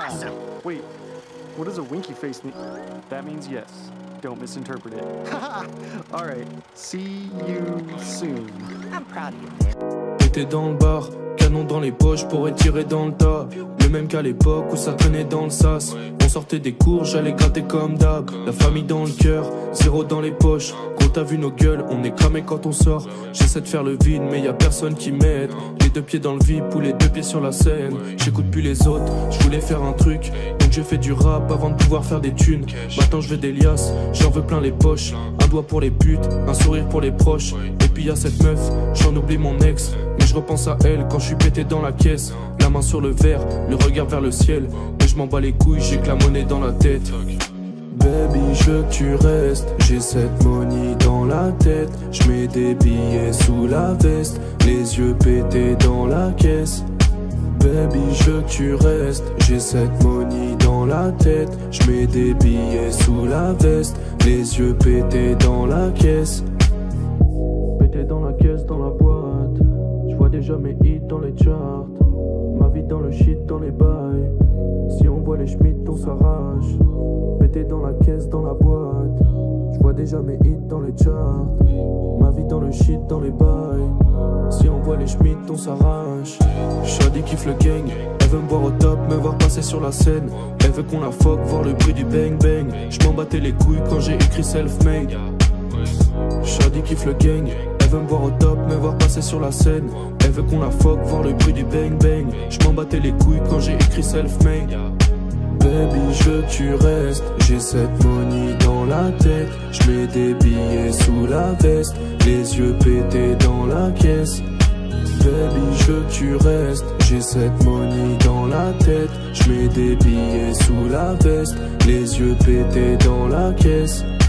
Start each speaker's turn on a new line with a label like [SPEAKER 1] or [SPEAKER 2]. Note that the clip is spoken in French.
[SPEAKER 1] awesome.
[SPEAKER 2] Wait, what does a winky face mean? That means yes. Don't misinterpret it. Alright, see you soon.
[SPEAKER 1] I'm proud of you, man.
[SPEAKER 3] J'étais dans le bar, canon dans les poches pour tirer dans le tas. Le même qu'à l'époque où ça traînait dans le sas. On sortait des cours, j'allais gratter comme d'hab. La famille dans le cœur, zéro dans les poches. Gros t'as vu nos gueules, on est cramé quand on sort. J'essaie de faire le vide mais y a personne qui m'aide. Les deux pieds dans le vide ou les deux pieds sur la scène. J'écoute plus les autres, je voulais faire un truc. Donc j'ai fait du rap avant de pouvoir faire des thunes. Maintenant je veux des liasses, j'en veux plein les poches. Un doigt pour les putes, un sourire pour les proches. Et puis y a cette meuf, j'en oublie mon ex. Mais je repense à elle quand je suis pété dans la caisse. La main sur le verre, le regard vers le ciel. Mais je m'en bats les couilles, j'ai que la monnaie dans la tête. Baby, je veux que tu restes. J'ai cette money dans la tête. Je mets des billets sous la veste. Les yeux pétés dans la caisse. Baby, je veux que tu restes. J'ai cette money dans la tête. Je mets des billets sous la veste. Les yeux pétés dans la caisse. Pétés dans la caisse, dans la boîte. Je vois déjà mes hits dans les charts. Ma vie dans le shit, dans les bails. Si on voit les schmitts, on s'arrache. Pété dans la caisse, dans la boîte. Je vois déjà mes hits dans les charts. Ma vie dans le shit, dans les bails. Si on voit les schmitts, on s'arrache. Shawty kiffe le gang. Elle veut me voir au top, me voir passer sur la scène. Elle veut qu'on la fuck, voir le bruit du bang bang. Je m'en battais les couilles quand j'ai écrit self-made. Shawty kiffe le gang. Elle veut me voir au top, me voir passer sur la scène. Elle veut qu'on la fuck, voir le bruit du bang bang. Je m'en battais les couilles quand j'ai écrit self-made. Baby, je veux que tu restes. J'ai cette money dans la tête. Je mets des billets sous la veste. Les yeux pétés dans la caisse. Baby, je veux que tu restes. J'ai cette money dans la tête. Je mets des billets sous la veste. Les yeux pétés dans la caisse.